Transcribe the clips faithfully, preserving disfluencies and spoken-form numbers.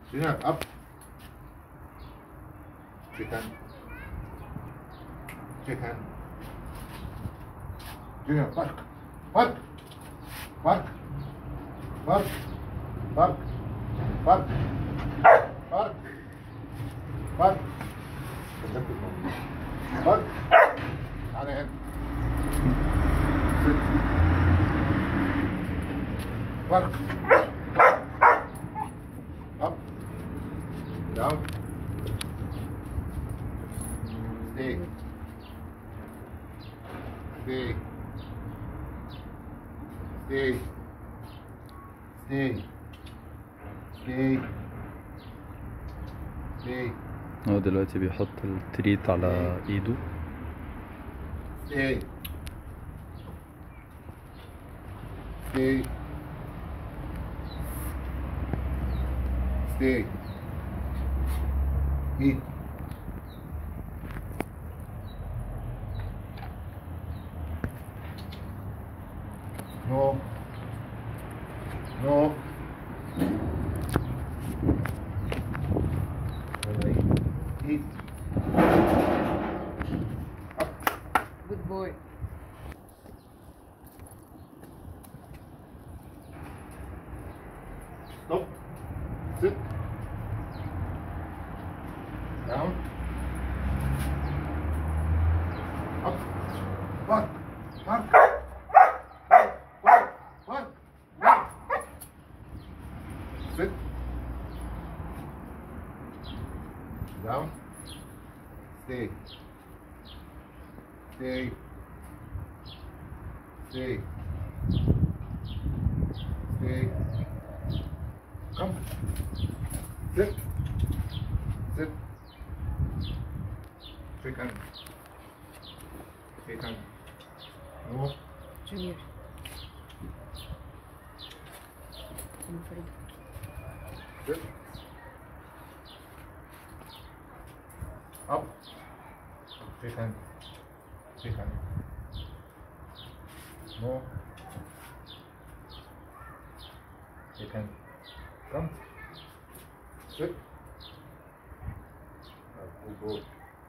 Junior, up. Shake hand. Shake hand. Junior, bark. Bark. Bark. Bark. Bark. Bark. Bark. Bark. Bark. تعالى هنا. Bark. Up. Down. Stay. Stay. Stay. Stay. Stay. Stay. هو دلوقتي بيحط التريت على ايده. Stay. Stay. Stay. Eat. No. No. Eat. Good boy. Stop. Sit. Down. Up. Bark. Bark. Bark. Bark. Bark. Bark. Sit. Down. Stay. Stay. Stay. Stay. Come. Sit. Sit. Shake hand. Shake hand. No. Junior. I'm afraid. Sit. Up. Shake hand. Shake hand. No. Shake hand. Come. Sit. Good boy.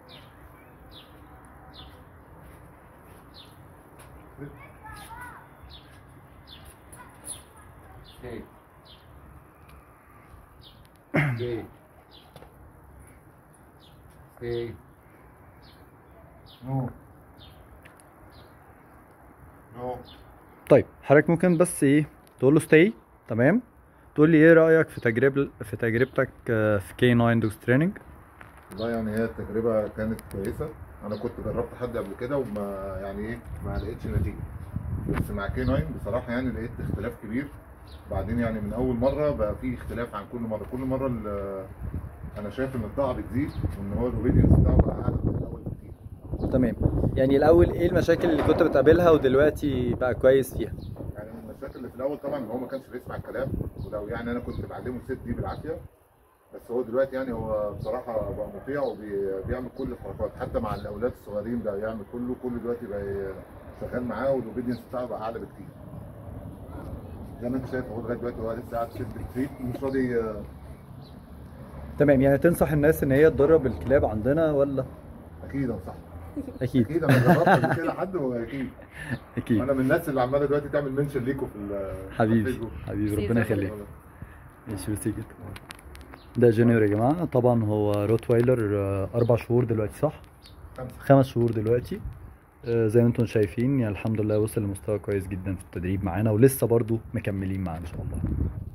Sit. Stay. Stay. Stay. No. No. طيب حضرتك ممكن بس ايه تقول له ستاي، تمام؟ تقول لي ايه رأيك في تجربة في تجربتك آه، في كي ناين دوجز تريننج؟ والله يعني هي التجربة كانت كويسة. أنا كنت جربت حد قبل كده وما يعني إيه ما لقيتش نتيجة، بس مع كي ناين بصراحة يعني لقيت اختلاف كبير. بعدين يعني من أول مرة بقى في اختلاف عن كل مرة، كل مرة ال- أنا شايف إن الطاعة بتزيد وإن هو الأوبيدينس بتاعه بقى أعلى من الأول بكتير. تمام. يعني الاول ايه المشاكل اللي كنت بتقابلها ودلوقتي بقى كويس فيها؟ يعني من المشاكل اللي في الأول طبعا إن هو ما كانش بيسمع الكلام، ولو يعني أنا كنت بعلمه الست دي بالعافية، بس هو دلوقتي يعني هو بصراحة بقى مطيع وبيعمل كل الحركات، حتى مع الأولاد الصغيرين بقى يعمل كله، كله دلوقتي بقى شغال معاه والأوبيدينس بتاعه بقى أعلى بكتير. زي ما أنت شايف هو لغاية دلوقتي هو لسه قاعد يشد التريت مش راضي. تمام. يعني تنصح الناس ان هي تدرب الكلاب عندنا ولا؟ أكيد أنصح. اكيد أكيد أنا جربت قبل كده حد وأكيد. اكيد. أنا من الناس اللي عمالة دلوقتي تعمل منشن ليكوا في ال- حبيبي الفيسبوك. حبيبي ربنا يخليك. والله. ماشي بس كده. ده جونيور يا جماعة، طبعا هو روت وايلر آه، أربع شهور دلوقتي صح؟ خمسة. خمس شهور دلوقتي. آه، زي ما انتم شايفين يعني الحمد لله وصل لمستوى كويس جدا في التدريب معانا، ولسه برضو مكملين معانا ان شاء الله.